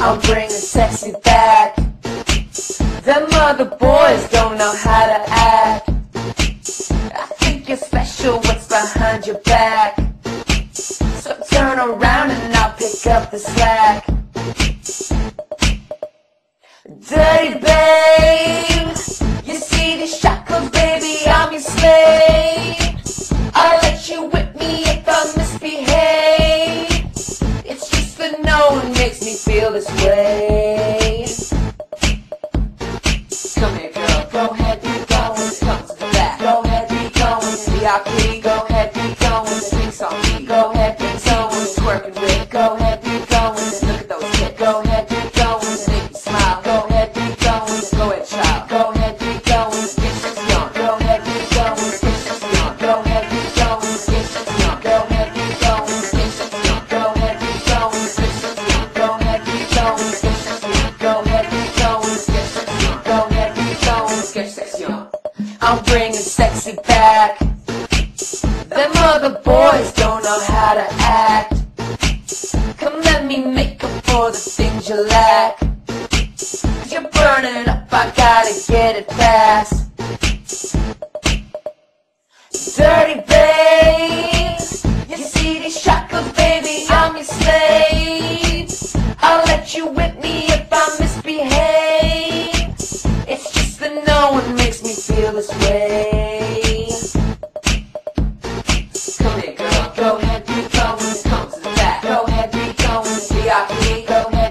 I'm bringing sexy back. Them other boys don't know how to act. I think you're special, what's behind your back? So turn around and I'll pick up the slack. Dirty babe, you see these shackles, baby, I'm your slave. I'll let you whip me if I misbehave. It's just that no one makes me feel this way. Come here, girl, go ahead, be going, come to the back. Go ahead, be going, VIP. Go ahead, be going, drinks on me. Go ahead, be going, twerking with. Go ahead, be going, look at those hips. Go ahead, be going, make me smile. Go ahead, be going, go ahead, child. Go ahead, be going, get sexy on. Go ahead, be going, get sexy on. Go ahead, be going, get sexy on. Go ahead, be going, get sexy on. Go ahead, be going, get sexy on. Go ahead, be going, get sexy on. Go ahead, be going, get sexy on. Go ahead, be going, get sexy on. I'm bringing sexy back. Them other boys don't know how to act. Come let me make up for the things you lack. 'Cause you're burning up, I gotta get it fast. Dirty babe, you see these shackles, baby, I'm your slave. I'll let you whip me if I misbehave. It's just that no one makes me feel this way. Come here, girl, go ahead, be going, come to the back. Go ahead, be going, VIP. Go ahead.